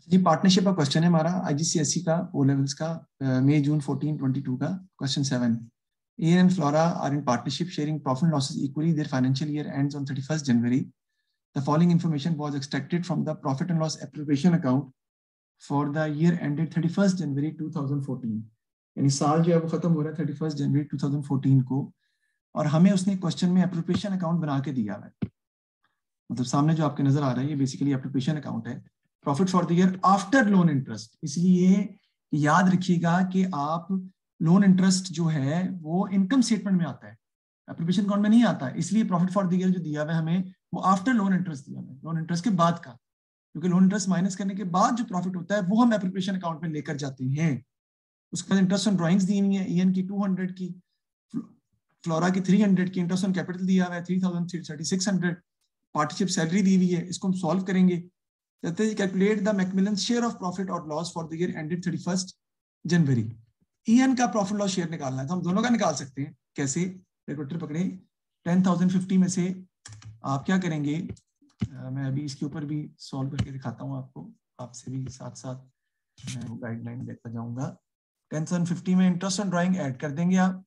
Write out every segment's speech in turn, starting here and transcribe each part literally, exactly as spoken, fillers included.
जी partnership का question है हमारा आईजीसीएसई का ओ लेवल्स का मई जून फोर्टीन ट्वेंटी टू का question seven. Ian and Flora are in partnership sharing profit and losses equally. Their financial year ends on thirty-first January. The following information was extracted from the profit and loss appropriation account for the year ended thirty-first January twenty fourteen. यानी साल जो है वो खत्म हो रहा है thirty-first January twenty fourteen को, और हमें उसने क्वेश्चन में एप्रोप्रिएशन अकाउंट बना के दिया है. मतलब सामने जो आपके नजर आ रहा है ये बेसिकली एप्रोप्रिएशन अकाउंट है. Profit for the year after loan interest. इसलिए याद रखिएगा कि आप लोन इंटरेस्ट जो है वो इनकम स्टेटमेंट में आता है, एप्रोप्रिएशन अकाउंट में नहीं आता है. इसलिए प्रॉफिट फॉर द ईयर जो दिया हुआ है हमें वो आफ्टर लोन इंटरेस्ट दिया हुआ है, लोन इंटरेस्ट के बाद का. क्योंकि लोन इंटरेस्ट माइनस करने के बाद जो प्रॉफिट होता है वो हम एप्रोप्रिएशन अकाउंट में लेकर जाते हैं. उसके बाद इंटरेस्ट ऑन ड्राइंग्स दी हुई है, ईएन की टू हंड्रेड की, फ्लोरा की थ्री हंड्रेड की, इंटरेस्ट ऑन कैपिटल दिया हुआ है three thousand thirty six hundred, partnership salary दी हुई है. इसको हम सॉल्व करेंगे. कहते हैं calculate the McMillan share of profit और loss for the year ended thirty first January. Ian का प्रॉफिट लॉस शेयर निकालना है तो हम दोनों का निकाल सकते हैं. कैसे? कैलकुलेटर पकड़े. टेन थाउजेंड फिफ्टी में से आप क्या करेंगे, आ, मैं अभी इसके ऊपर भी सॉल्व करके दिखाता हूँ आपको, आपसे भी साथ साथ मैं वो गाइडलाइन देता जाऊंगा. टेन थाउजेंड फिफ्टी में इंटरेस्ट ऑन ड्राइंग ऐड कर देंगे आप,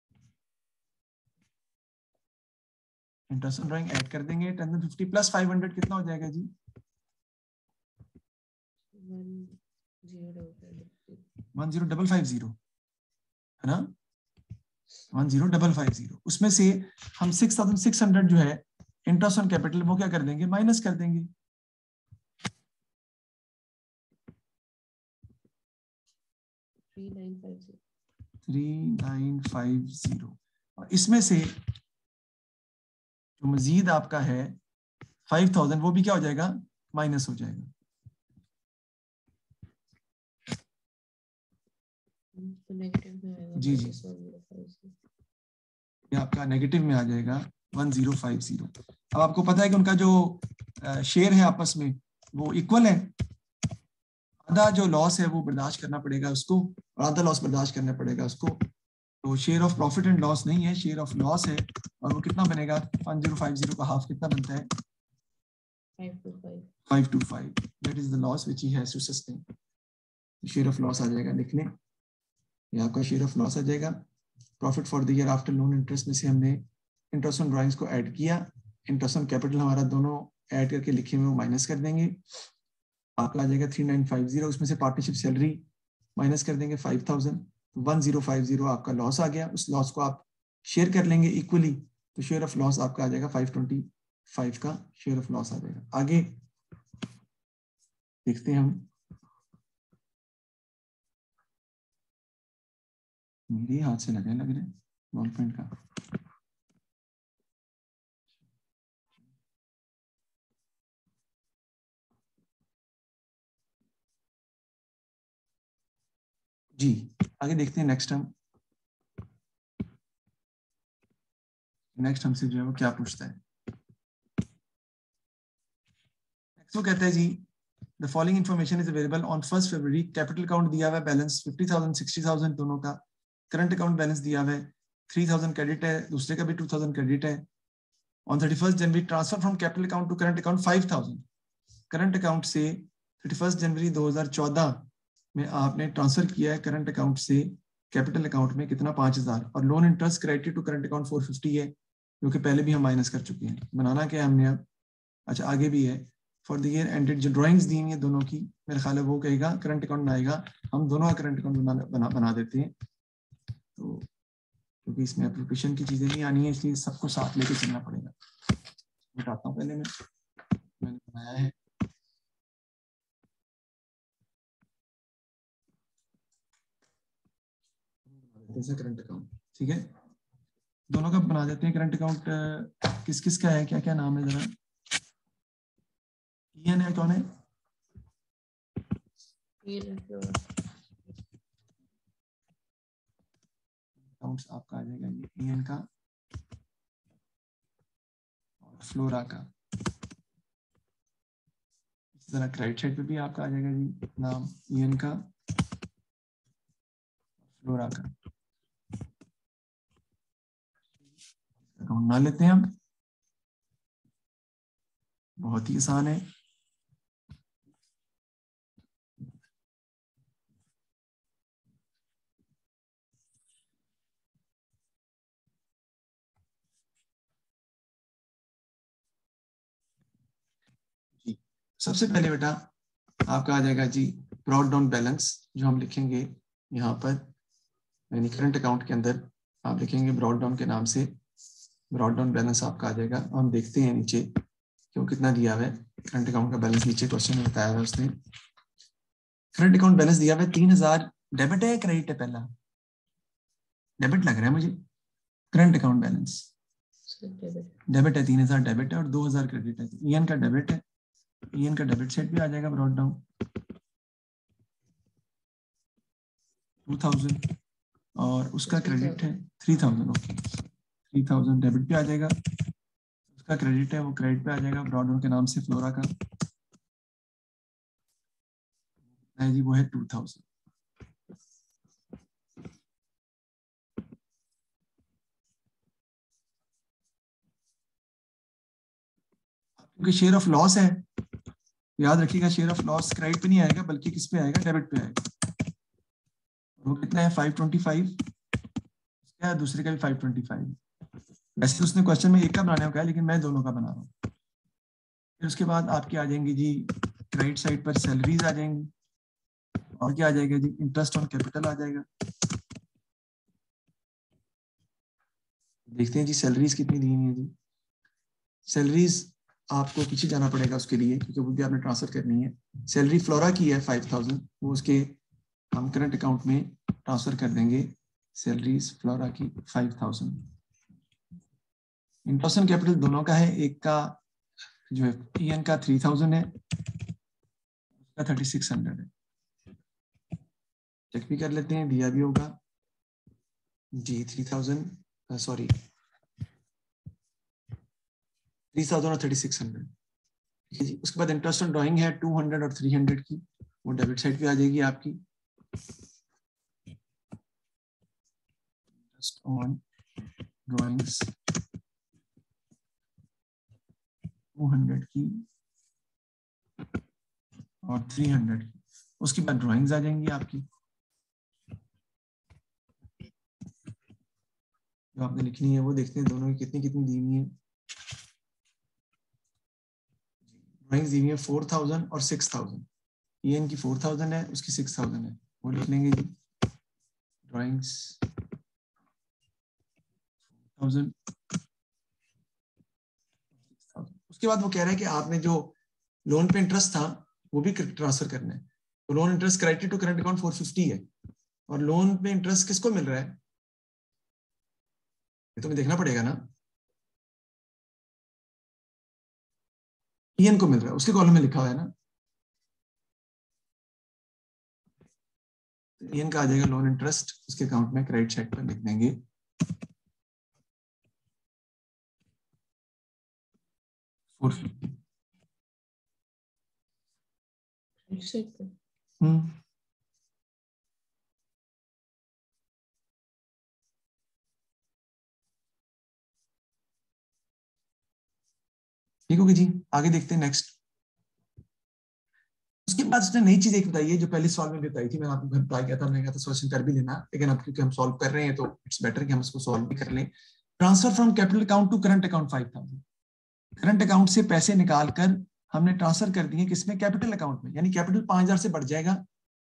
इंटरेस्ट ऑन ड्राइंग ऐड कर देंगे. Ten thousand fifty plus five hundred कितना हो जाएगा जी? One zero double five zero है ना, one zero double five zero. उसमें से हम सिक्स थाउजेंड सिक्स हंड्रेड जो है इंटरेस्ट ऑन कैपिटल वो क्या कर देंगे, माइनस कर देंगे. Three nine five zero. और इसमें से जो मजीद आपका है फाइव थाउजेंड वो भी क्या हो जाएगा, माइनस हो जाएगा. जी जी ये आपका नेगेटिव में आ जाएगा वन जीरो फाइव जीरो. अब आपको पता है कि उनका जो शेयर है आपस में वो इक्वल है. आधा जो लॉस है वो बर्दाश्त करना पड़ेगा उसको और आधा लॉस बर्दाश्त करना पड़ेगा उसको. तो share of profit and loss नहीं है, शेयर ऑफ लॉस है. और वो कितना बनेगा, वन जीरो फाइव जीरो का हाफ कितना बनता है, five two five. That is the loss which he has to sustain. Share of loss आ जाएगा लिखने, ये आपका शेयर ऑफ लॉस आ जाएगा. Profit for the year after loan interest में से हमने इंटरेस्ट ऑन ड्राइंग्स को ऐड किया, इंटरेस्ट ऑन कैपिटल हमारा दोनों ऐड करके लिखे हुए माइनस कर देंगे. आपका आ जाएगा थ्री नाइन फाइव जीरो. उसमें से पार्टनरशिप सैलरी माइनस कर देंगे five thousand. One zero five zero आपका लॉस आ गया. उस लॉस को आप शेयर कर लेंगे इक्वली, तो शेयर ऑफ लॉस आपका आ जाएगा फाइव ट्वेंटी फाइव का शेयर ऑफ लॉस आ जाएगा. आगे देखते हैं हम. मेरे हाथ से लगे लग रहे बॉल पेंट का. जी आगे देखते हैं. नेक्स्ट हम नेक्स्ट हमसे जो है वो क्या पूछता है. नेक्स्ट वो कहता है जी the following information is available on first February. Capital account दिया हुआ है balance fifty thousand sixty thousand दोनों का. करंट अकाउंट बैलेंस दिया हुआ है थ्री थाउजेंड क्रेडिट है, दूसरे का भी टू थाउजेंड क्रेडिट है. On thirty first January transfer from capital account to current account five thousand. Current account से थर्टी फर्स्ट जनवरी दो हजार चौदह में आपने ट्रांसफर किया है करंट अकाउंट से कैपिटल अकाउंट में कितना, पांच हजार. और loan interest credit to current account four fifty है, जो कि पहले भी हम माइनस कर चुके हैं. बनाना क्या है हमने अब, अच्छा आगे भी है. फॉर द ईयर एंडेड जो ड्राइंग्स दी है दोनों की, मेरा ख्याल है वो कहेगा करंट अकाउंट में आएगा. हम दोनों का करंट अकाउंट बना, बना बना देते हैं. तो क्योंकि इसमें एप्लीकेशन की चीजें नहीं आनी है इसलिए सबको साथ लेके चलना पड़ेगा. बताता हूँ पहले मैं मैंने बनाया है. करंट अकाउंट ठीक है, दोनों का बना देते हैं. करंट अकाउंट किस किस का है, क्या क्या नाम है जरा. ईएन है, कौन है, अकाउंट्स आपका आ जाएगा ये ईएन का और फ्लोरा का. जरा क्रेडिट साइड पे भी आपका आ जाएगा जी नाम ईएन का फ्लोरा का. अकाउंट बना लेते हैं हम, बहुत ही आसान है. सबसे पहले बेटा आपका आ जाएगा जी ब्रॉड डाउन बैलेंस, जो हम लिखेंगे यहाँ पर, यानी करंट अकाउंट के अंदर आप लिखेंगे ब्रॉड डाउन के नाम से, ब्रॉड डाउन बैलेंस आपका आ जाएगा। हम देखते हैं नीचे क्यों कितना दिया हुआ है करंट अकाउंट का बैलेंस, नीचे क्वेश्चन में बताया हुआ है उसने। करंट अकाउंट बैलेंस दिया हुआ है तीन हजार, डेबिट है क्रेडिट है? पहला डेबिट लग रहा है मुझे। करंट अकाउंट बैलेंस डेबिट है, तीन हजार डेबिट है और दो हजार क्रेडिट है। ईएन का डेबिट है, ईएन का डेबिट साइड भी आ जाएगा ब्रॉड डाउन टू थाउजेंड, और उसका क्रेडिट है three thousand. Okay, three thousand debit पे आ जाएगा, उसका क्रेडिट है वो क्रेडिट पे आ जाएगा ब्रॉड डाउन के नाम से। फ्लोरा का है जी, वो है टू थाउजेंड। क्योंकि शेयर ऑफ लॉस है, याद रखिएगा शेयर ऑफ लॉस क्रेडिट पे नहीं आएगा बल्कि किस पे आएगा, डेबिट पे आएगा। वो कितना है फाइव ट्वेंटी फाइव, क्या दूसरे का भी फाइव ट्वेंटी फाइव। वैसे तो उसने क्वेश्चन में एक का बनाने को है लेकिन मैं दोनों का बना रहा हूँ। फिर उसके बाद आपके आ जाएंगे जी क्रेडिट साइड पर सैलरीज आ जाएंगी, और क्या आ जाएगा जी इंटरेस्ट ऑन कैपिटल आ जाएगा। देखते हैं जी सैलरीज कितनी दी हुई है जी। सैलरीज आपको पीछे जाना पड़ेगा उसके लिए क्योंकि वो भी आपने ट्रांसफर करनी है। सैलरी फ्लोरा की है फाइव थाउजेंड, वो उसके हम करंट अकाउंट में ट्रांसफर कर देंगे। सैलरीज फ्लोरा की five thousand. Interest on capital दोनों का है, एक का जो है ईएन का थ्री थाउजेंड है, उसका थर्टी सिक्स हंड्रेड है। चेक भी कर लेते हैं, दिया भी होगा जी three thousand, sorry three thousand और थर्टी सिक्स हंड्रेड। ठीक है जी। उसके बाद इंटरेस्ट ऑन ड्राइंग है टू हंड्रेड और थ्री हंड्रेड की, वो डेबिट साइड पे आ जाएगी आपकी। Interest on drawings two hundred की और थ्री हंड्रेड की, उसके बाद ड्राइंग्स आ जाएंगी आपकी जो आपने लिखनी है। वो देखते हैं दोनों की कितनी कितनी दी हुई है। ड्राइंग्स दी हुई है फोर थाउजेंड और सिक्स थाउजेंड। ईएन की फोर थाउजेंड है, उसकी सिक्स थाउजेंड है, वो लिख लेंगे जी ड्राइंग्स थाउजेंड। उसके बाद वो कह रहा है कि आपने जो लोन पे इंटरेस्ट था वो भी ट्रांसफर करना है। तो loan interest credit to current account four fifty है, और लोन पे इंटरेस्ट किसको मिल रहा है ये तो हमें देखना पड़ेगा ना। ईएन को मिल रहा है, उसके कॉलम में लिखा हुआ है ना। ईएन का आ जाएगा लोन इंटरेस्ट, उसके अकाउंट में क्रेडिट साइड पर लिख देंगे फोर फिफ्टी। हम्म ठीक होगी जी। आगे देखते हैं नेक्स्ट। उसके बाद उसने नई चीज एक बताई है जो पहले सवाल में भी बताई थी, मैंने आपको घर अप्लाई किया था, मैंने कहा था सॉल्यूशन कर भी लेना, लेकिन अब क्योंकि हम सॉल्व कर रहे हैं तो इट्स बेटर कि हम इसको सॉल्व भी कर लें। Transfer from capital account to current account five thousand. Current account से पैसे निकाल कर हमने ट्रांसफर कर दिए किसमें, कैपिटल अकाउंट में, यानी कैपिटल पांच हजार से बढ़ जाएगा।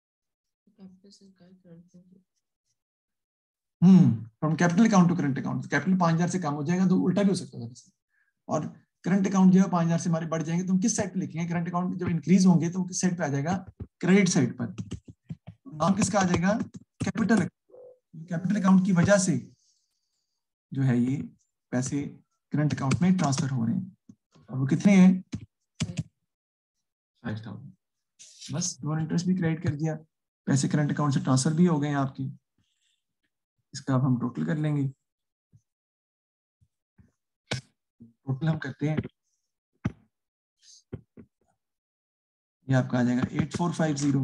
Hmm from capital account to current account, capital पांच हजार से कम हो जाएगा, तो उल्टा भी हो सकता है। और करंट अकाउंट जो है पांच हजार से हमारे बढ़ जाएंगे, तो हम किस साइड पे लिखेंगे, करंट अकाउंट जब इंक्रीज होंगे तो किस साइड पे आ जाएगा, क्रेडिट साइड पर। नाम किसका आ जाएगा, कैपिटल। कैपिटल अकाउंट की वजह से जो है ये पैसे करंट अकाउंट में ट्रांसफर हो रहे हैं, और वो कितने हैं, फाइव थाउजेंड। बस लोन इंटरेस्ट भी क्रेडिट कर दिया, पैसे करंट अकाउंट से ट्रांसफर भी हो गए हैं आपके। इसका अब हम टोटल कर लेंगे। टोटल हम करते हैं, ये आपका आ जाएगा eight four five zero.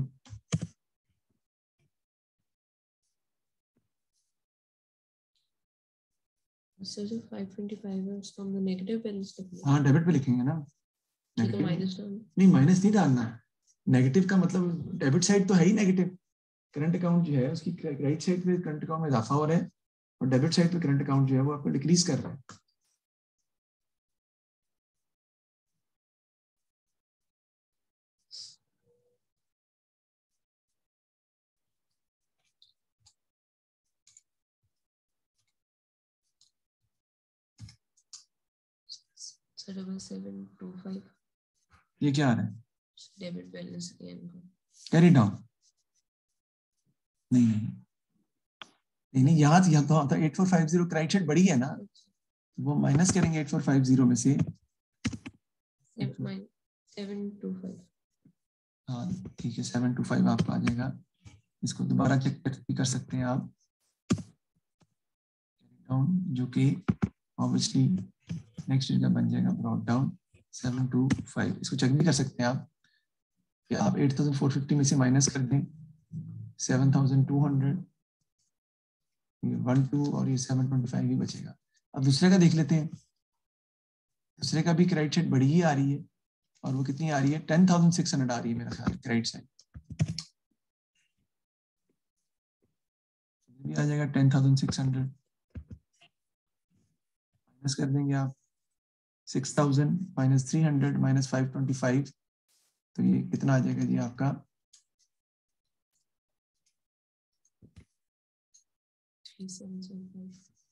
Sir जो फाइव ट्वेंटी फाइव है उसको हम नेगेटिव बैलेंस लिखेंगे। हाँ डेबिट पे लिखेंगे ना, तो माइनस डालना, नहीं माइनस नहीं डालना। नेगेटिव का मतलब डेबिट साइड तो है ही नेगेटिव। करंट अकाउंट जो है उसकी क्रेडिट साइड पे करंट अकाउंट में इजाफा हो रहा है, और डेबिट साइड पे करंट अकाउंट जो है वो आपको डिक्रीज कर रहा है। डबल सेवन टू फाइव ये क्या आ रहा है? डेबिट बैलेंस कैरी डाउन नहीं नहीं नहीं नहीं यहाँ यहाँ तो आता eight four five zero credit side बड़ी है ना, वो माइनस करेंगे एट फोर फाइव जीरो में से सेवन टू फाइव। हाँ ठीक है सेवन टू फाइव आपका आ जाएगा। इसको दोबारा चेक कर, कर सकते हैं आप डाउन, जो कि ऑब्वियसली नेक्स्ट का बन जाएगा brought down seven two five. इसको चेक भी कर सकते हैं आप कि आप एट थाउजेंड फोर फिफ्टी में से माइनस कर दें सेवन थाउजेंड टू हंड्रेड, ये वन टू और ये सेवन ट्वेंटी फाइव ही बचेगा। अब दूसरे का देख लेते हैं। दूसरे का भी क्रेडिट साइड बड़ी ही आ रही है और वो कितनी आ रही है? टेन थाउजेंड सिक्स हंड्रेड आ रही है मेरा ख्याल क्रेडिट साइड भी आ जाएगा ten thousand six hundred minus कर देंगे आप six thousand minus three hundred minus five twenty five, तो ये कितना आ जाएगा जी आपका three seven seven five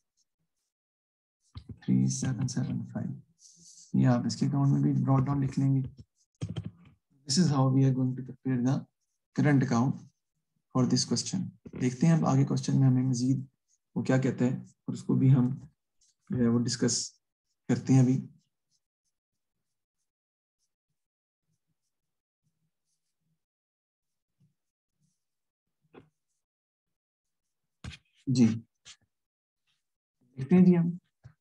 three seven seven five. ये आप इसके अकाउंट में भी ब्रॉड डाउन लिख लेंगे। This is how we are going to prepare the current account for this question. देखते हैं अब आगे क्वेश्चन में हमें मजीद वो क्या कहता है और उसको भी हम जो है वो डिस्कस करते हैं अभी। जी देखते हैं जी हम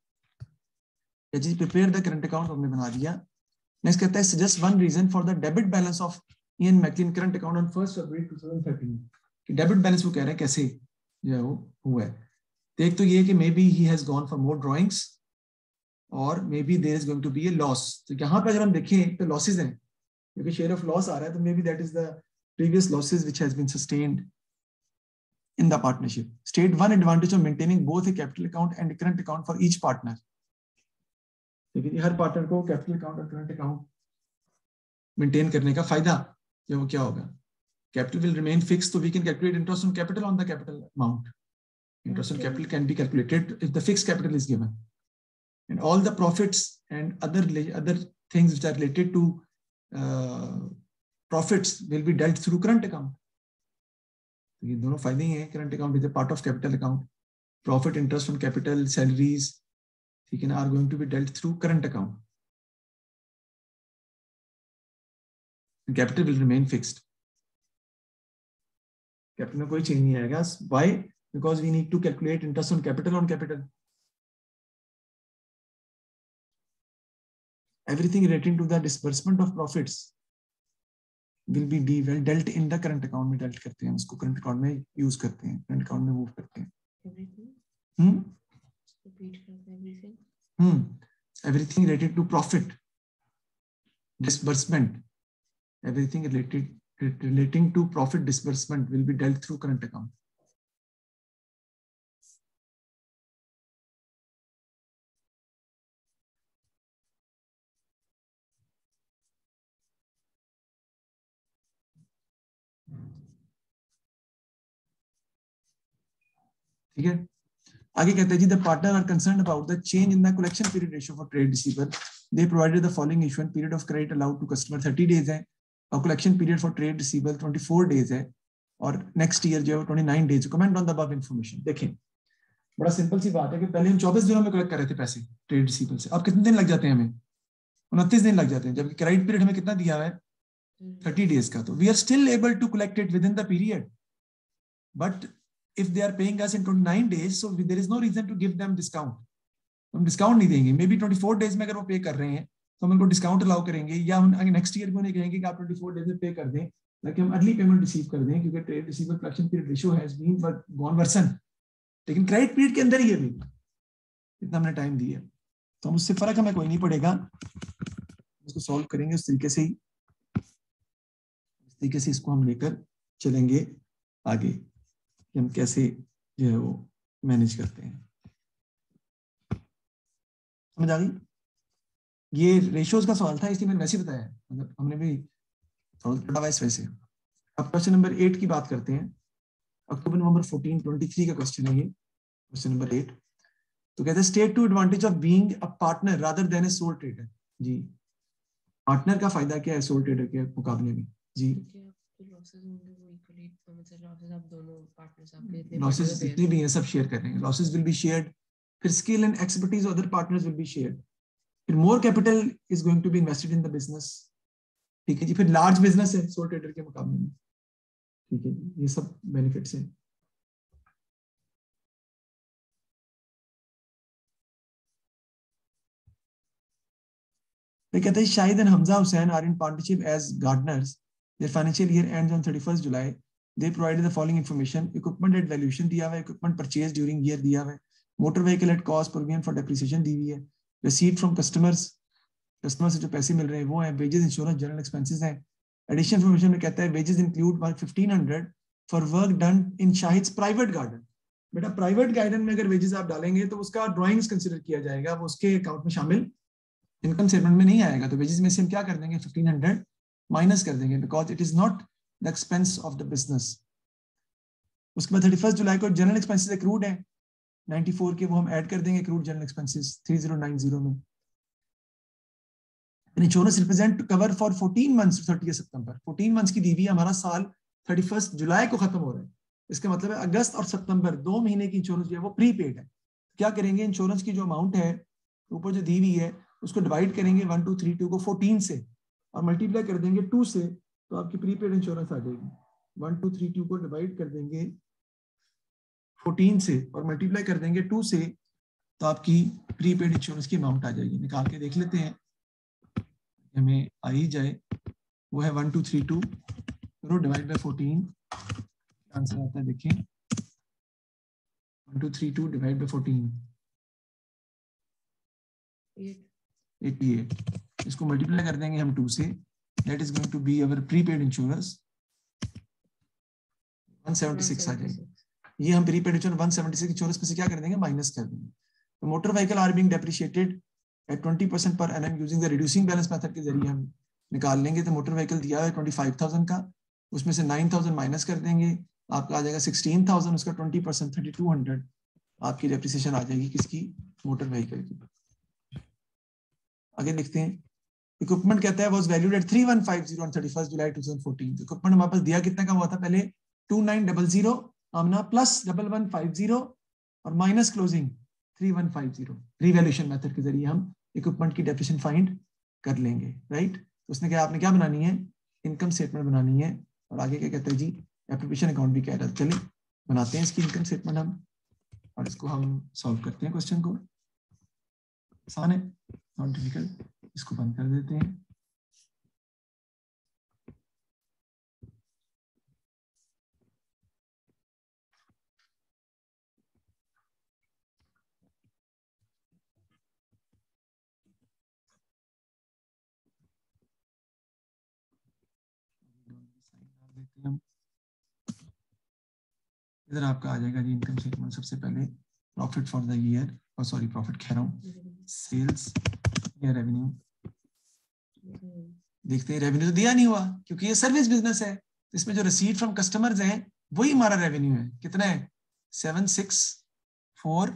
जी प्रिपेयर द करंट अकाउंट हमने बना दिया। नेक्स्ट कहता है suggest one reason for the debit balance of Ian McLean current account on first February two thousand thirteen. कि डेबिट बैलेंस वो कह रहा है कैसे जो है वो हुआ है। तो एक तो ये है कि maybe he has gone for more drawings और maybe there is going to be a loss. तो यहाँ पे अगर हम देखें तो लॉसेज हैं क्योंकि शेयर ऑफ लॉस आ रहा है, तो maybe that is the previous losses which has been sustained in the partnership. State one advantage of maintaining both a capital account and a current account for each partner. लेकिन हर partner को capital account और current account maintain करने का फायदा जो वो क्या होगा? कैपिटल विल रिमेन फिक्स, तो we can calculate interest on capital on the capital amount. Interest on capital can be calculated if the fixed capital is given, and all the profits and other other things which are related to uh, profits will be dealt through current account. ये दोनों फायदे ही हैं. Current account is a part of capital account. Profit, interest on capital, salaries, ठीक है ना, are going to be dealt through current account. Capital will remain fixed. Capital में कोई चेंज नहीं आएगा. Why? Because we need to calculate interest on capital on capital. Everything relating to the disbursement of profits will be de well dealt in the current account में dealt करते हैं, उसको current account में use करते हैं, current account में move करते हैं. हम्म हम्म everything related to profit, disbursement, everything related relating to profit disbursement will be dealt through current account. ठीक है. आगे कहते हैं जी, the partner are concerned about the change in the collection period ratio for trade receiver. They provided the following issuance period of credit allowed to customer thirty days है और collection period for trade receiver twenty four days है और next year जो है twenty nine days. Comment on the above information. देखें, बड़ा simple सी बात है कि पहले हम चौबीस दिनों में कलेक्ट कर रहे थे पैसे ट्रेड रिसीवर से. अब कितने दिन लग जाते हैं हमें? उनतीस दिन लग जाते हैं. जबकि क्रेडिट पीरियड हमें कितना दिया हुआ है? थर्टी डेज का. तो we are still able to collect it within the period, but if they are paying us in twenty-nine days, so there is no reason to give them discount. हम discount नहीं देंगे. Maybe twenty four days में अगर वो पे कर रहे हैं तो हम उनको डिस्काउंट अलाउ करेंगे, या हम नेक्स्ट ईयर में उन्हें कहेंगे कि आप ट्वेंटी फोर डेज में पे कर दें ताकि हम अर्ली पेमेंट रिसीव कर दें, क्योंकि trade receiver collection period ratio has been gone worsen. लेकिन क्रेडिट पीरियड के अंदर ही अभी इतना हमने टाइम दिया, तो हम उससे फर्क हमें कोई नहीं पड़ेगा. उसको सॉल्व करेंगे उस तरीके से ही, इस तरीके से इसको हम लेकर चलेंगे आगे कि हम कैसे जो है वो मैनेज करते हैं. समझ आ गई? ये रेशियोज का सवाल था इसलिए मैंने वैसे बताया, मतलब हमने भी थोड़ा पढ़ा हुआ है इस वजह से. अब क्वेश्चन नंबर एट की बात करते हैं. October November fourteen twenty three का क्वेश्चन है ये, क्वेश्चन नंबर एट. तो कहते हैं state two advantage of being a partner rather than a sole trader. जी पार्टनर का फायदा क्या है सोल ट्रेडर के मुकाबले में जी? लॉसेस होंगे वो इक्वली, मतलब लॉसेस आप दोनों पार्टनर्स आपके जितने लॉसेस जितने भी हैं सब शेयर कर रहे हैं, लॉसेस विल बी शेयर्ड, फिर skill and expertise other partners will be shared, फिर more capital is going to be invested in the business, ठीक है जी, फिर लार्ज बिजनेस है सोल ट्रेडर के मुकाबले में, ठीक है जी, ये सब बेनिफिट्स हैं। कहते हैं Shahid and Hamza Hussain are in partnership as gardeners, their financial year ends on thirty first July, they provided the following information, equipment at valuation दिया हुआ है, इक्विपमेंट परचेज ड्यूरिंग ईयर दिया हुआ है, motor vehicle at cost provision for depreciation दी हुई है, receipt from customers, customer से जो पैसे मिल रहे हैं वो है, वेजेस इंश्योरेंस जनरल एक्सपेंसेस हैं, एडिशनल इंफॉर्मेशन में कहता है wages include fifteen hundred for work done in Shahid's private garden. बेटा प्राइवेट गार्डन में अगर वेजेस आप डालेंगे तो उसका ड्राइंग्स कंसीडर किया जाएगा, वो उसके अकाउंट में शामिल इनकम स्टेटमेंट में नहीं आएगा, तो वेजेस में से हम क्या कर देंगे फिफ्टीन हंड्रेड माइनस कर देंगे because it is not the expense of the business. उसके बाद थर्टी फर्स्ट जुलाई को जनरल एक्सपेंसेस एक्रूड है नाइंटी फोर के, वो हम ऐड कर देंगे accrued general expenses three thousand ninety में। Insurance represent cover for fourteen months to thirty सितंबर, फोर्टीन मंथ्स की दीवी हमारा साल थर्टी फर्स्ट जुलाई को खत्म हो रहा है, इसका मतलब है अगस्त और सितंबर दो महीने की इंश्योरेंस जो है वो प्रीपेड है। क्या करेंगे इंश्योरेंस की जो अमाउंट है ऊपर जो दी हुई है उसको डिवाइड करेंगे वन टू थ्री टू को फोर्टीन से और मल्टीप्लाई कर देंगे टू से, तो आपकी प्रीपेड इंश्योरेंस आ जाएगी। वन टू थ्री टू को डिवाइड कर देंगे फोर्टीन से और मल्टीप्लाई कर देंगे टू से, तो आपकी प्रीपेड इंश्योरेंस की अमाउंट आ जाएगी। निकाल के देख लेते हैं हमें आ ही जाए, वो है वन टू थ्री टू करो डिवाइड बाय फोर्टीन, आंसर आता है देखिए one two three two divide by fourteen eighty eight, इसको मल्टीप्लाई कर देंगे हम टू से, that is going to be our prepaid insurance one seventy six आ जाएगी। ये हम prepaid insurance one seventy six insurance में से क्या कर देंगे माइनस कर देंगे। तो motor vehicle are being depreciated at twenty percent पर annum using the reducing balance method के जरिए हम निकाल लेंगे। तो मोटर व्हीकल दिया है ट्वेंटी फाइव थाउजेंड का, उसमें से नाइन थाउजेंड माइनस कर देंगे, आपका आ जाएगा सिक्सटीन थाउजेंड, उसका twenty percent thirty two hundred आपकी डेप्रिसिएशन आ जाएगी किसकी मोटर व्हीकल की। आगे देखते हैं इक्विपमेंट कहता है was valued at three one five zero on thirty first July two thousand fourteen. Equipment हमारे पास दिया कितना का हुआ था पहले टू नाइन डबल जीरो आमना plus double one five zero और minus closing three one five zero, revaluation method के जरिए हम इक्विपमेंट की डेप्रिसिएशन फाइंड कर लेंगे, राइट। तो उसने क्या आपने क्या बनानी है इनकम स्टेटमेंट बनानी है, और आगे क्या कहते हैं जी एप्रोप्रिएशन अकाउंट भी कह रहा है। चलिए बनाते हैं इसकी इनकम स्टेटमेंट हम और इसको हम सॉल्व करते हैं क्वेश्चन को, आसान है नॉट डिफिकल्ट। इसको बंद कर देते हैं। इधर आपका आ जाएगा जी इनकम स्टेटमेंट। सबसे पहले प्रॉफिट फॉर द ईयर, और सॉरी प्रॉफिट कह रहा हूँ, सेल्स या रेवेन्यू। देखते हैं रेवेन्यू तो दिया नहीं हुआ क्योंकि ये सर्विस बिजनेस है, इसमें जो रिसीट फ्रॉम कस्टमर्स हैं वही हमारा रेवेन्यू है। कितना है सेवन सिक्स फोर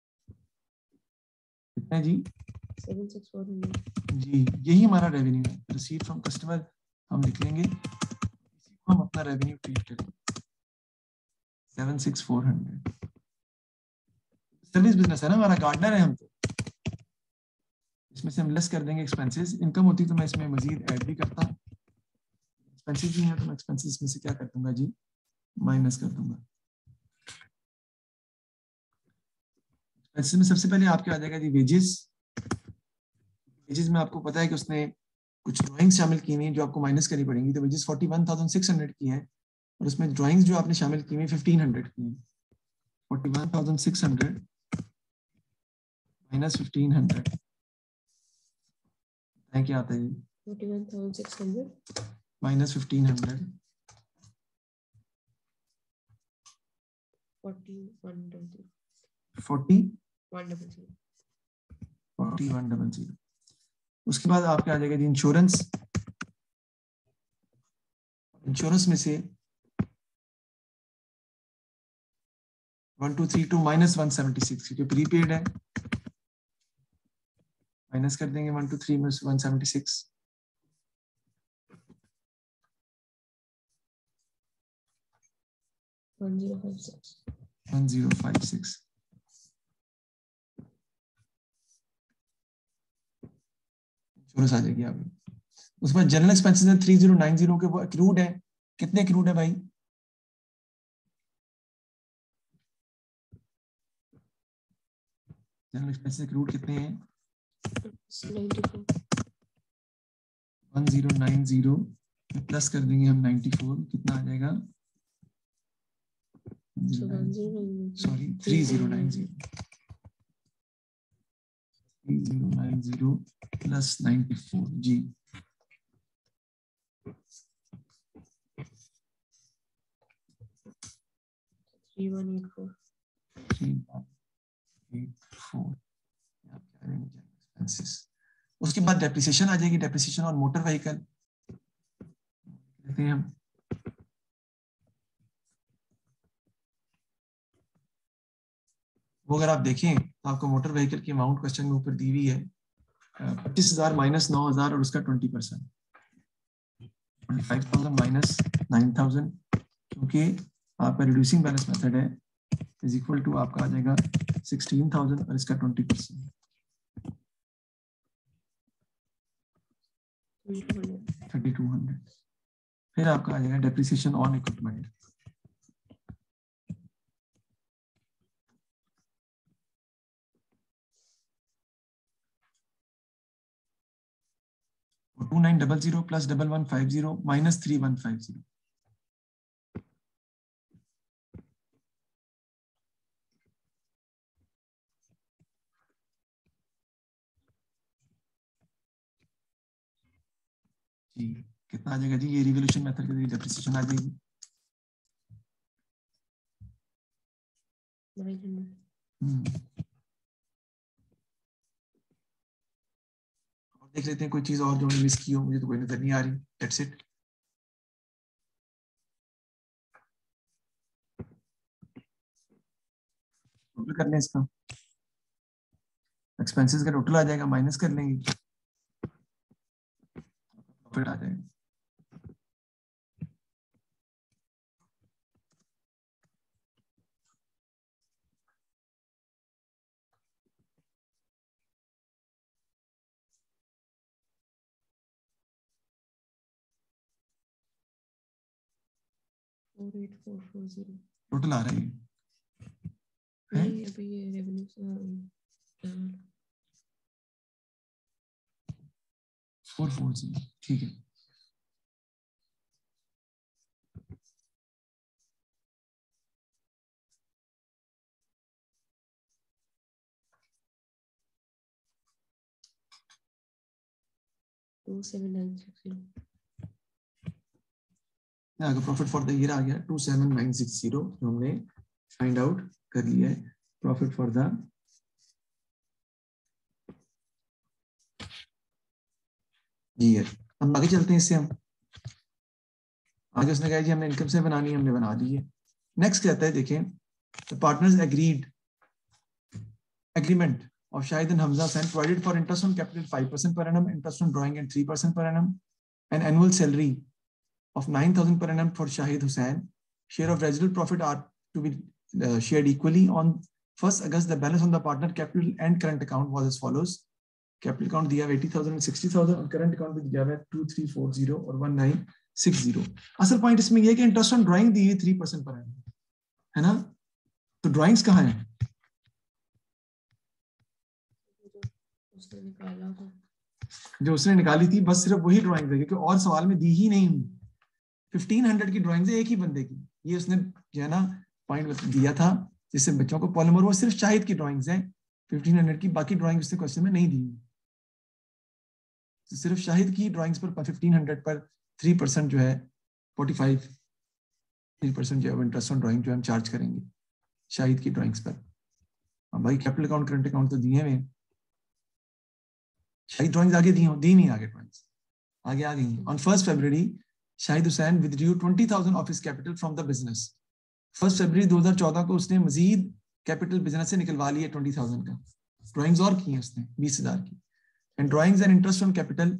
कितना है जी सेवन सिक्स फोर जी, यही हमारा रेवेन्यू है। रिसीट फ्रॉम कस्टमर हम लिख लेंगे, इसी को हम अपना रेवेन्यू ट्रीट करेंगे seven six four hundred. Service business है ना हमारा, गार्डनर है हम, तो इसमें से हम लेस कर देंगे एक्सपेंसेस। इनकम होती तो मैं इसमें मजीद ऐड भी करता, एक्सपेंसेस भी है तो मैं एक्सपेंसेस में से क्या कर दूंगा जी माइनस कर दूंगा। एक्सपेंसेस में सबसे पहले आपके आ जाएगा जी वेजेस। वेजेस में आपको पता है कि उसने कुछ ड्राइंग्स शामिल की हुई जो आपको माइनस करनी पड़ेंगी, तो wages forty one thousand six hundred की है और उसमें ड्राइंग्स जो आपने शामिल की हुई फिफ्टीन हंड्रेड की है। Forty one thousand six hundred minus fifteen hundred क्या आता है जी forty one thousand six hundred minus fifteen hundred forty one double zero forty one double zero forty one double zero. उसके बाद आपके आ जाएगा जी इंश्योरेंस। इंश्योरेंस में से one two three two minus one seventy six क्योंकि प्रीपेड है, minus कर देंगे वन टू थ्री में one seventy six, one zero five six, one zero five six. Insurance आ जाएगी आप। उसके बाद जनरल एक्सपेंसेस है थ्री जीरो नाइन जीरो के, वो एक्रूड है। कितने एक्रूड है भाई? जनरल एक्सपेंसेस एक्रूड कितने हैं? One zero nine zero plus कर देंगे हम नाइन्टी फोर, कितना आ जाएगा? Sorry three zero nine zero, three zero nine zero plus ninety four जी। Three one eight four, three one eight four. उसके बाद डेप्रिसिएशन आ जाएगी, डेप्रिसिएशन और मोटर व्हीकल कहते हैं हम। वो अगर आप देखें तो आपको मोटर व्हीकल की अमाउंट क्वेश्चन में ऊपर दी हुई है, पच्चीस हजार माइनस नौ हजार और उसका twenty percent, twenty five thousand minus nine thousand, क्योंकि आपका रिड्यूसिंग बैलेंस मेथड है, इज इक्वल टू आपका आ जाएगा सिक्सटीन थाउजेंड और इसका twenty percent, thirty two hundred. फिर आपका आ जाएगा depreciation on equipment, two nine double zero plus double one five zero minus three one five zero. जी कितना आ जाएगा जी? ये रिवोल्यूशन मेथड के जरिए डेप्रिसिएशन आ जाएगी। हम्म और देख लेते हैं कोई चीज और जो मिस की हो, मुझे तो कोई नजर नहीं आ रही। That's it. टोटल कर लें इसका, एक्सपेंसेस का टोटल आ जाएगा, माइनस कर लेंगे, प्रॉफिट आ जाएगा। Four eight four four zero total आ रहा है, है? नहीं अभी ये रेवेन्यू फोर फोर जीरो, ठीक है। Two seven nine six zero. अगर प्रॉफिट फॉर द ईयर आ गया two seven nine six zero, जो हमने फाइंड आउट कर लिया है प्रॉफिट फॉर द ईयर। हम आगे चलते हैं इससे, हम आगे उसने कहा जी हमने इनकम से बनानी है, हमने बना ली है। नेक्स्ट कहता है देखें, the partners agreed agreement of Shahid and Hamza and provided for interest on capital five percent per annum, interest on drawing and three percent per annum, and annual salary of nine thousand per annum for Shahid Hussain. Share of residual profit are to be uh, shared equally. On first August, the balance on the partner capital and current account was as follows. Capital account दिया eighty thousand and sixty thousand और current account भी दिया है two three four zero और one nine six zero. असल point इसमें यह है कि interest on drawing दी है three percent per annum, है ना? तो drawings कहाँ हैं? उसने निकाला था, जो उसने निकाली थी बस सिर्फ वही ड्राइंग है, क्योंकि और सवाल में दी ही नहीं हुई। फिफ्टीन हंड्रेड की ड्राइंग है एक ही बंदे की, ये उसने जो है ना पॉइंट दिया था जिससे बच्चों को पॉलीमर, वो सिर्फ शाहिद की ड्राइंग्स हैं फिफ्टीन हंड्रेड की, बाकी ड्राइंग उसने क्वेश्चन में नहीं दी। तो सिर्फ शाहिद की ड्राइंग्स पर फिफ्टीन हंड्रेड पर थ्री परसेंट जो है फोर्टी फाइव थ्री परसेंट जो है इंटरेस्ट ऑन ड्राइंग जो हम चार्ज करेंगे शाहिद की ड्राइंग्स पर। हाँ भाई कैपिटल अकाउंट करंट अकाउंट तो दिए हुए, शाहिद ड्राइंग्स आगे दी हो, दी नहीं आगे ड्राइंग्स आगे आ गई। On first February Shahid Hussain withdrew twenty thousand of his capital from the business. First February दो हज़ार चौदह को उसने मजीद कैपिटल बिजनेस से निकलवा लिया ट्वेंटी थाउजेंड का, ड्राइंग्स और की हैं उसने बीस हजार की। And drawings and interest on capital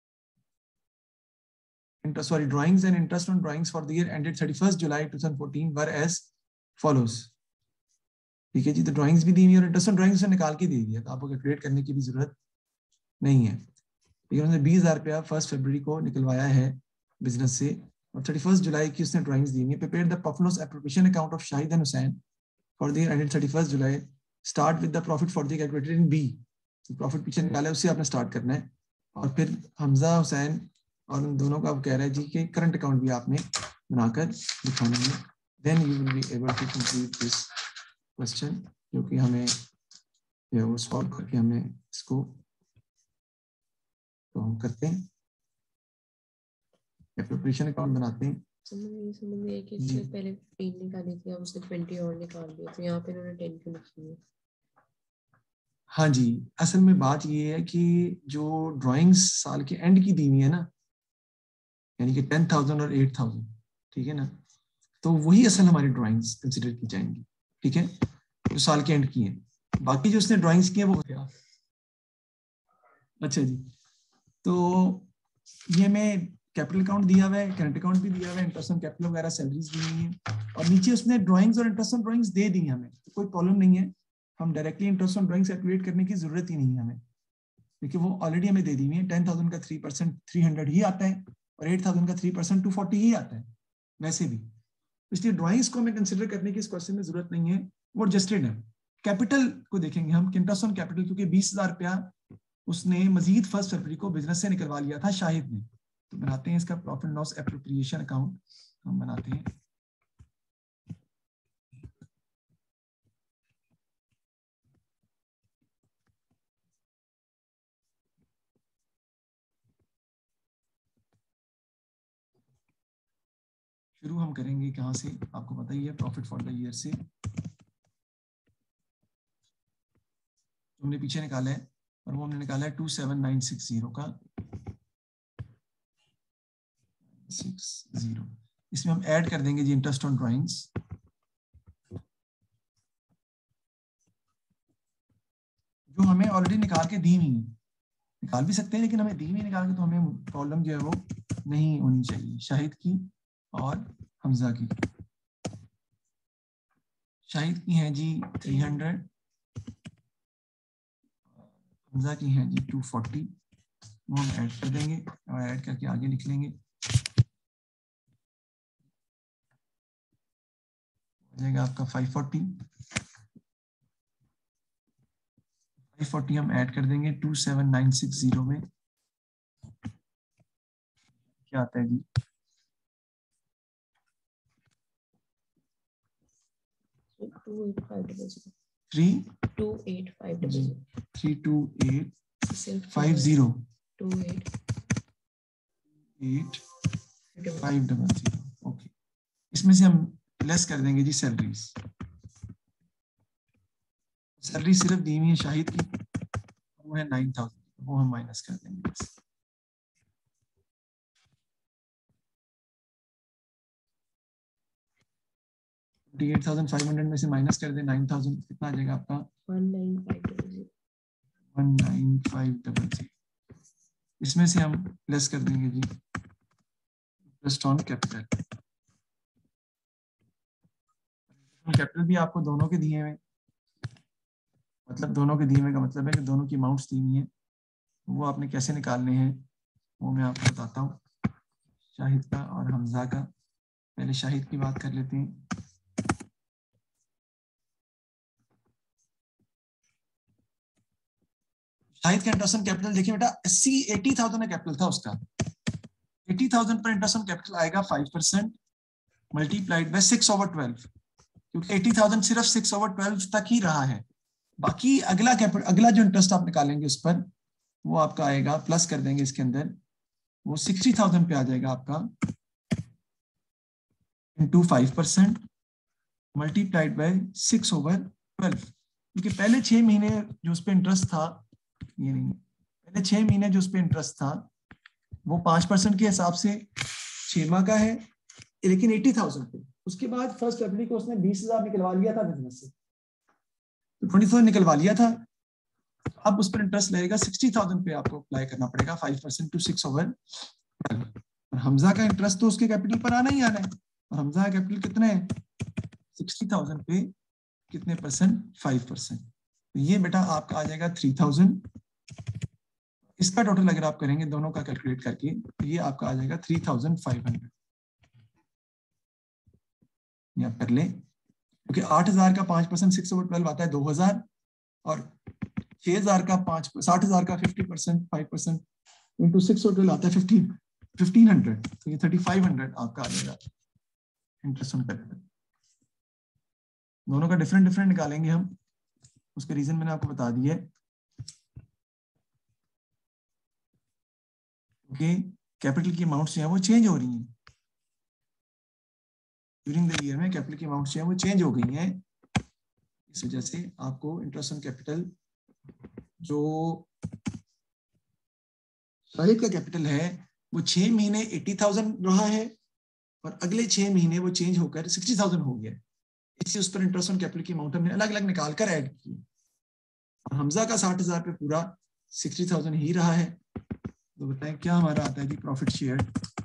interest sorry drawings and interest on drawings for the year ended thirty-first July twenty fourteen were as follows. ठीक है जी, तो ड्राइंग्स भी दी हुई और इंटरेस्ट ऑन ड्राइंग्स से निकाल के दे दिया, तो आपको कैलकुलेट करने की भी जरूरत नहीं है। ठीक है, उन्होंने बीस हजार रुपया फर्स्ट फरवरी को निकलवाया है बिजनेस से और थर्टी फर्स्ट जुलाई की उसने ड्राइंग्स दी हुई है। Prepare the profit loss appropriation account of Shahid and Hussain for the year ended thirty first July, start with the profit for the calculated in B. Profit पीछे निकाला है उससे आपने स्टार्ट करना है और फिर हमजा हुसैन और उन दोनों का कह रहा है जी कि करंट अकाउंट भी आपने बनाकर दिखाना है। Then you will be able to complete this question, जो कि हमें वो सॉल्व करके हमें इसको तो हम करते हैं, एप्रोप्रिएशन अकाउंट बनाते हैं। समझ समझ में कि इससे पहले टेन निकाली थी, अब उसने ट्वेंटी और निकाल दिया, तो यहाँ पे इन्होंने टेन क्यों लिखी है? हाँ जी, असल में बात ये है कि जो ड्राइंग्स साल के एंड की दी हुई है ना, यानी कि टेन थाउजेंड और एट थाउजेंड, ठीक है ना, तो वही असल हमारी ड्राइंग्स कंसिडर की जाएंगी। ठीक है, जो साल के एंड की है, बाकी जो उसने ड्राइंग्स की है वो क्या। अच्छा जी, तो ये में कैपिटल अकाउंट दिया हुआ है, करंट अकाउंट भी दिया हुआ है, इंटरेस्ट ऑन कैपिटल वगैरह सैलरीज दी हुई है और नीचे उसने ड्राइंग्स और इंटरेस्ट ऑन ड्राइंग्स दे दी हमें, तो कोई प्रॉब्लम नहीं है, हम directly interest on drawings calculate करने की जरूरत ही नहीं है हमें, क्योंकि वो ऑलरेडी हमें दे दी हुई है। टेन थाउजेंड का थ्री परसेंट थ्री हंड्रेड ही आता है और एट थाउजेंड का थ्री परसेंट टू फोर्टी ही आता है वैसे भी, इसलिए ड्राइंग्स को हमें कंसिडर करने की इस क्वेश्चन में जरूरत नहीं है, वो एडजस्टेड है। कैपिटल को देखेंगे हम, इंटरेस्ट ऑन कैपिटल, क्योंकि बीस हजार रुपया उसने मजीद फर्स्ट फरवरी को बिजनेस से निकलवा लिया था शाहिद ने, तो बनाते हैं इसका प्रॉफिट लॉस एप्रोप्रिएशन अकाउंट, हम बनाते हैं। शुरू हम करेंगे कहाँ से, आपको पता ही है, प्रॉफिट फॉर द ईयर से हमने पीछे निकाला है और वो हमने निकाला है two seven nine six zero का सिक्स जीरो। इसमें हम ऐड कर देंगे जी इंटरेस्ट ऑन ड्राइंग्स, जो हमें ऑलरेडी निकाल के दी हुई है, निकाल भी सकते हैं लेकिन हमें दी हुई निकाल के तो हमें प्रॉब्लम जो है वो नहीं होनी चाहिए। शाहिद की और हमजा की, शाहिद की हैं जी थ्री हंड्रेड, हमजा की हैं जी टू फोर्टी, वो हम ऐड कर देंगे और ऐड करके आगे लिख लेंगे, हो जाएगा आपका फाइव फोर्टी। फाइव फोर्टी हम ऐड कर देंगे two seven nine six zero में, क्या आता है जी three two eight five double zero three two eight five zero two eight eight five double zero. Okay, इसमें से हम लेस कर देंगे जी सैलरीज, सैलरी सिर्फ दी हुई है शाहिद की, वो है नाइन थाउजेंड, वो हम माइनस कर देंगे बस। एट थाउजेंड फाइव हंड्रेड में से माइनस कर दे नाइन थाउजेंड, कितना आ जाएगा आपका one nine five double zero one nine five double zero. इसमें से हम लेस कर देंगे जी इंटरेस्ट ऑन कैपिटल, कैपिटल भी आपको दोनों के दिए हुए, मतलब दोनों के दिए हुए का मतलब है कि दोनों की अमाउंट्स दी हुई है, वो आपने कैसे निकालने हैं वो मैं आपको बताता हूँ। शाहिद का और हमजा का, पहले शाहिद की बात कर लेते हैं। शाहिद का इंटरेस्ट ऑन कैपिटल देखिए बेटा, अस्सी एटी थाउजेंड का कैपिटल था उसका, एटी थाउजेंड पर इंटरेस्ट ऑन कैपिटल आएगा five percent multiplied by six over twelve, क्योंकि एटी थाउजेंड सिर्फ सिक्स ओवर ट्वेल्व तक ही रहा है, बाकी अगला कैपिटल अगला जो इंटरेस्ट आप निकालेंगे उस पर वो आपका आएगा, प्लस कर देंगे इसके अंदर, वो सिक्सटी थाउजेंड पे आ जाएगा आपका into five percent multiplied by six over twelve, क्योंकि पहले छह महीने जो उस पर इंटरेस्ट था, ये नहीं, पहले छह महीने जो उस पर इंटरेस्ट था वो पांच परसेंट के हिसाब से छह माह का है, लेकिन एटी थाउजेंड पे, उसके बाद फर्स्ट फरवरी को उसने बीस हजार निकलवा लिया था बिजनेस से, तो ट्वेंटी फोर निकलवा लिया था, अब उस पर इंटरेस्ट लगेगा सिक्सटी थाउजेंड पे आपको अप्लाई करना पड़ेगा, five percent to six over twelve. और हमजा का इंटरेस्ट तो उसके कैपिटल पर आना ही आना है, और हमजा का कैपिटल कितना है सिक्सटी थाउजेंड पे कितने परसेंट, फाइव परसेंट। तो ये बेटा आपका आ जाएगा थ्री थाउजेंड। इसका टोटल अगर आप करेंगे दोनों का कैलकुलेट करके तो ये आपका आ जाएगा थ्री थाउजेंड फाइव हंड्रेड। आप कर लें, क्योंकि आठ हजार का पांच परसेंट सिक्स ओवर ट्वेल्व आता है दो हजार, और छह हजार का पांच साठ हजार का fifty percent five percent into six over twelve आता है फिफ्टीन फिफ्टीन हंड्रेड। तो ये थर्टी फाइव हंड्रेड आपका आ जाएगा इंटरेस्ट ऑन कैपिटल। दोनों का डिफरेंट डिफरेंट निकालेंगे हम, उसके रीजन मैंने आपको बता दिया है। क्योंकि कैपिटल की अमाउंट जो है वो चेंज हो रही हैं ड्यूरिंग द ईयर में, कैपिटल की अमाउंट जो है वो चेंज हो गई हैं, इस वजह से आपको इंटरेस्ट ऑन कैपिटल जो शाहिद का कैपिटल है वो छह महीने एटी थाउजेंड रहा है, और अगले छह महीने वो चेंज होकर सिक्सटी थाउजेंड हो गया। इससे उस पर इंटरेस्ट ऑन कैपिटल की अमाउंट हमने अलग अलग निकाल कर ऐड की। हमजा का साठ हजार पे पूरा सिक्सटी थाउजेंड ही रहा है। तो बताएं क्या हमारा आता है जी प्रॉफिट शेयर।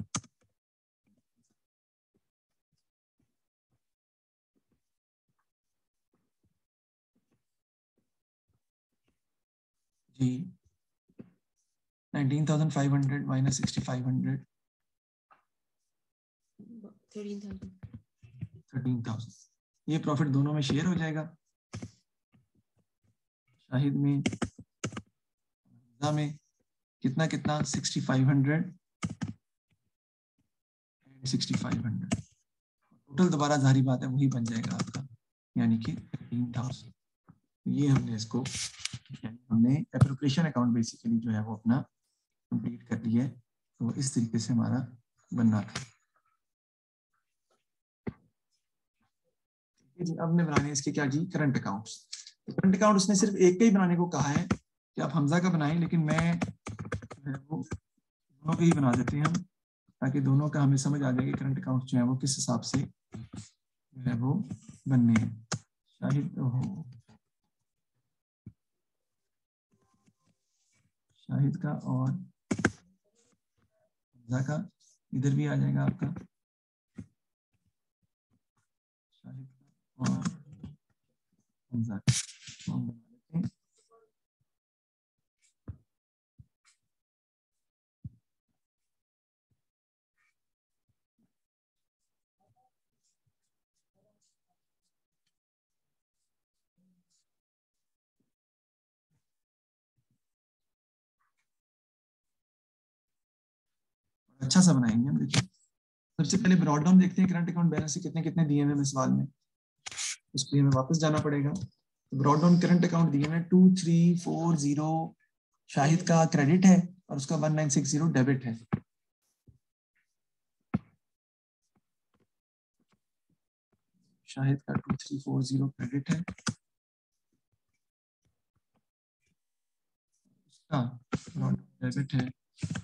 जी nineteen thousand five hundred minus sixty five hundred, thirteen thousand. ये प्रॉफिट दोनों में शेयर हो जाएगा, शाहिद में हमजा में कितना कितना sixty five hundred and sixty five hundred. Total दोबारा जारी बात है वही बन जाएगा आपका, यानी कि थर्टीन थाउजेंड। ये हमने इसको हमने एप्रोप्रिएशन अकाउंट बेसिकली जो है वो अपना कंप्लीट कर लिया है। तो इस तरीके से हमारा बनना था। अब हमने बनाने इसके क्या जी करंट अकाउंट्स। तो करंट अकाउंट उसने सिर्फ एक का ही बनाने को कहा है कि आप हमजा का बनाएं, लेकिन मैं वो दोनों के ही बना देते हैं हम, ताकि दोनों का हमें समझ आ जाए कि करंट अकाउंट जो है वो किस हिसाब से जो है वो बनने हैं। शाहिद हो शाहिद का और हमजा का इधर भी आ जाएगा आपका, शाहिद का और हमजा का हम बना लेते हैं। अच्छा सा बनाएंगे हम। देखिए सबसे पहले ब्रॉड डाउन देखते हैं करंट अकाउंट बैलेंस कितने कितने दिए हुए सवाल में, उसके लिए हमें वापस जाना पड़ेगा। तो ब्रॉड डाउन करंट अकाउंट दिए हुए two three four zero, Shahid का क्रेडिट है और उसका one nine six zero debit है। शाहिद का two three four zero credit है, उसका डेबिट है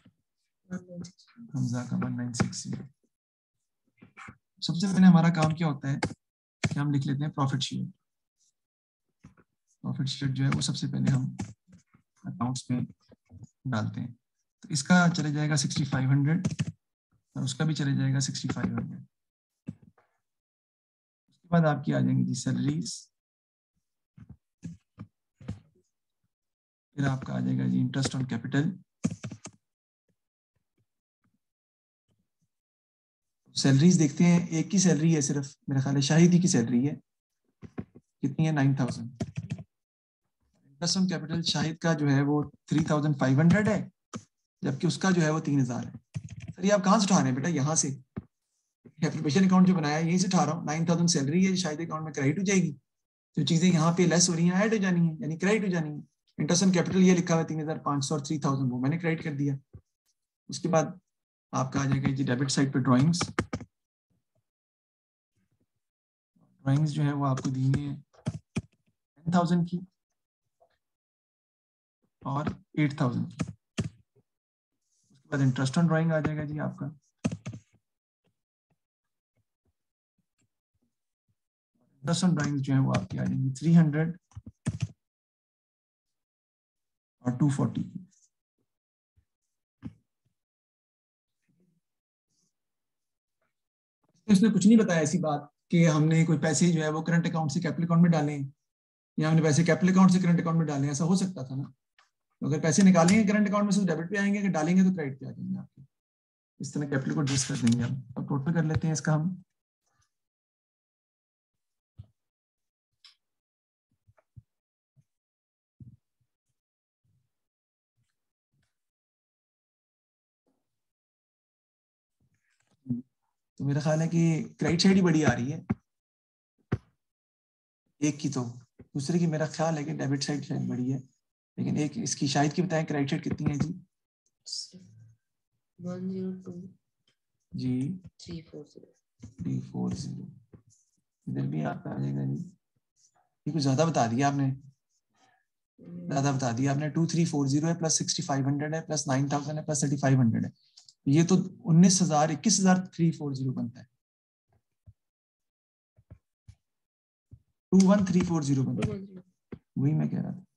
हमजा का वन नाइन सिक्स जीरो। सबसे पहले हमारा काम क्या होता है कि हम लिख लेते हैं प्रॉफिट शेयर। प्रॉफिट शेयर जो है वो सबसे पहले हम अकाउंट्स में डालते हैं। तो इसका चले जाएगा सिक्सटी फाइव हंड्रेड और उसका भी चले जाएगा सिक्सटी फाइव हंड्रेड। उसके बाद आपकी आ जाएंगी जी सैलरीज, फिर आपका आ जाएगा जी इंटरेस्ट ऑन कैपिटल। सैलरीज देखते हैं, एक की सैलरी है सिर्फ, मेरा ख्याल है शाहिद ही की सैलरी है, कितनी है nine thousand. Interest on capital Shahid का जो है वो थ्री थाउजेंड फाइव हंड्रेड है, जबकि उसका जो है वो तीन हजार है। सर ये आप कहाँ से उठा रहे हैं बेटा, यहाँ से एप्लीकेशन अकाउंट जो बनाया यहीं से उठा रहा हूँ। नाइन थाउजेंड सैलरी है शाहिद अकाउंट में क्रेडिट हो जाएगी, जो चीजें यहाँ पे लेस हो रही हैं ऐड हो जानी है, यानी क्रेडिट हो जानी है। इंटरेस्ट ऑन कैपिटल ये लिखा हुआ है तीन हजार पाँच सौ और थ्री थाउजेंड वो मैंने क्रेडिट कर दिया। उसके बाद आपका आ जाएगा जी डेबिट साइड पे ड्राइंग्स। ड्राइंग्स जो है वो आपको दी है टेन थाउजेंड की और एट थाउजेंड की। उसके बाद इंटरेस्ट ऑन ड्राइंग आ जाएगा जी आपका, इंटरेस्ट ऑन ड्राइंग्स जो है वो आपकी आ जाएंगी थ्री हंड्रेड। और टू फोर्टी। तो इसने कुछ नहीं बताया ऐसी बात कि हमने कोई पैसे जो है वो करंट अकाउंट से कैपिटल अकाउंट में डाले या हमने पैसे कैपिटल अकाउंट से करंट अकाउंट में डाले, ऐसा हो सकता था ना। तो अगर पैसे निकालेंगे करंट अकाउंट में से डेबिट पे आएंगे, अगर डालेंगे तो क्रेडिट पे आ जाएंगे आपके। इस तरह कैपिटल को एडजस्ट कर देंगे हम। अब टोटल कर लेते हैं इसका हम। तो मेरा ख्याल है कि क्रेडिट साइड ही बड़ी आ रही है एक की, तो दूसरे की मेरा ख्याल है कि डेबिट साइड शायद बड़ी है, लेकिन एक इसकी शायद की बताएं क्रेडिट साइड कितनी है जी? वन ज़ीरो टू जी three four zero three four zero. इधर भी आपका आ जाएगा जी। ये कुछ ज्यादा बता दिया आपने, ज्यादा बता दिया आपने। टू थ्री फोर जीरो है प्लस सिक्सटी फाइव हंड्रेड है प्लस नाइन थाउजेंड है प्लस थर्टी फाइव हंड्रेड है। ये तो उन्नीस हजार इक्कीस हजार थ्री फोर जीरो बनता है। Two one three four zero बनता है, वही मैं कह रहा था।